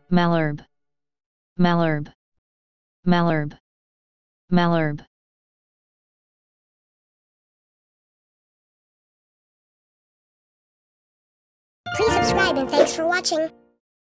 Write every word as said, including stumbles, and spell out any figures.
Malherbe, Malherbe, Malherbe, Malherbe. Please subscribe and thanks for watching.